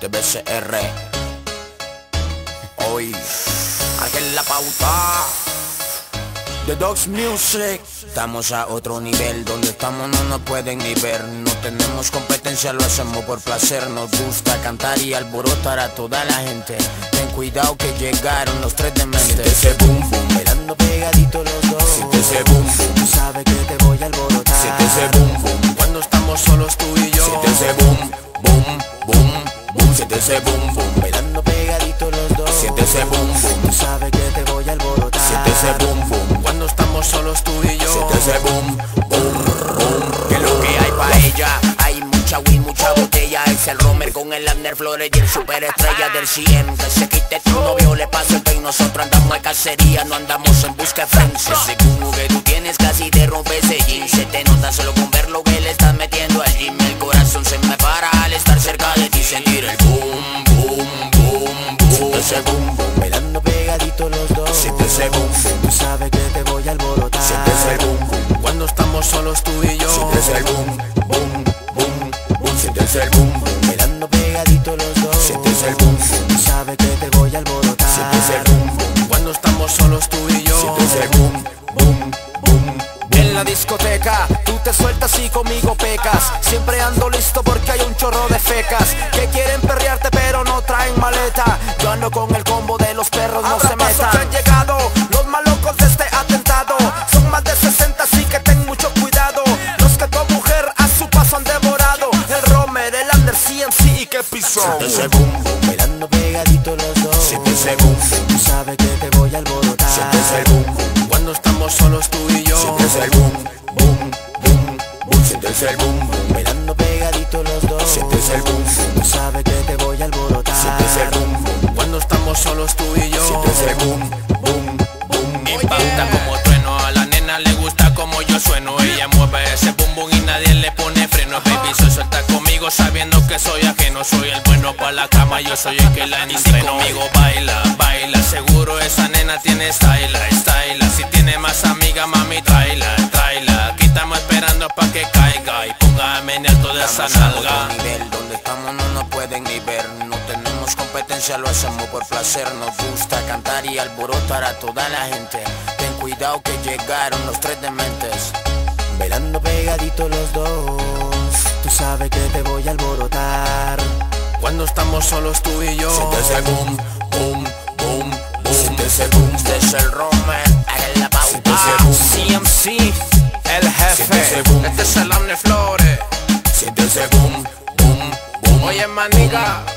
TBCR. Hoy, Ángel La Pauta, The Dogs Music. Estamos a otro nivel, donde estamos no nos pueden ni ver. No tenemos competencia, lo hacemos por placer. Nos gusta cantar y alborotar a toda la gente. Ten cuidado que llegaron los tres dementes. Siente ese boom boom, bailando pegadito los dos. Siente ese boom boom, tú sabes que te voy a alborotar. Siente ese boom boom, cuando estamos solos tú y yo. Siente ese boom boom boom boom. Siente ese boom boom, bailando pegadito los dos. Siente ese boom boom, tú sabes que te voy a alborotar. Siente ese boom boom, cuando estamos solos tú y yo. Siente ese boom boom boom. Que lo que hay pa' ella, hay mucha weed, mucha botella. Es el Romer con el Abner Flores y el superestrella del 100. Que se quite tu novio, le pase el pay. Nosotros andamos de cacería, no andamos en busca de friends. Ese culo que tú tienes casi te rompe ese jean. Se te nota solo con ver lo que le estás metiendo al gym. El corazón se me para al estar cerca de ti. Sentir el boom, boom, boom, boom. Siente ese boom, boom, bailando pegadito los dos. Siente ese boom, boom, tú sabes que te voy a alborotar. Siente ese boom, boom, cuando estamos solos tú y yo. Siente ese boom, boom, boom, boom. Siente ese boom, boom, bailando pegadito los dos. Siente ese boom, boom, tú sabes que te voy a alborotar. Siente ese boom, boom, cuando estamos solos tú y yo. Siente ese boom, boom, boom. En la discoteca, tú te sueltas y conmigo pecas. Siempre ando listo porque hay un chorro de fecas que quieren perrearte pero no traen maleta. Yo ando con el combo de los perros, no se metan. Que han llegado los malocos de este atentado. Son más de 60, así que ten mucho cuidado. Los que tu mujer a su paso han devorado. El Romer, el Under CMC y que pisó. Siente ese boom boom, bailando pegadito los dos. Siente ese boom boom, tú sabes que te voy a alborotar. Siente ese boom boom, cuando estamos solos tú y yo. Siente ese boom, boom, boom, boom. Siente ese boom, boom, bailando pegadito los dos. Siente ese boom, boom, tú sabes que te voy a alborotar. Siente ese boom, boom, cuando estamos solos tú y yo. Siente ese boom, boom, boom. Impacta como trueno, a la nena le gusta como yo sueno. Ella mueve ese boom boom y nadie le pone freno. Baby, se suelta conmigo sabiendo que soy ajeno. Soy el bueno pa' la cama, yo soy el que la entreno. Si conmigo baila, baila, seguro esa nena tiene style, style. Si tiene más amiga, mami, tráela, tráela. Aquí estamos esperando pa' que caiga y póngame en alto de esa nalga. Nivel donde estamos no nos pueden ni ver. No tenemos competencia, lo hacemos por placer. Nos gusta cantar y alborotar a toda la gente. Ten cuidado que llegaron los tres dementes. Bailando pegadito los dos. Tú sabes que te voy a alborotar. Cuando estamos solos tú y yo. Siente ese boom, boom, boom, boom. Siente ese boom, este es el Romer, Ángel La Pauta, CMC, el jefe. Este es el Abner Flores. siente ese boom, boom, boom. Oye, maniga,